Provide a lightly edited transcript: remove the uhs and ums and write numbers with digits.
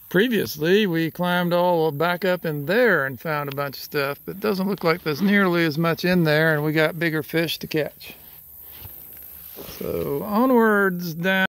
Previously, we climbed all back up in there and found a bunch of stuff, but it doesn't look like there's nearly as much in there, and we got bigger fish to catch. So onwards down.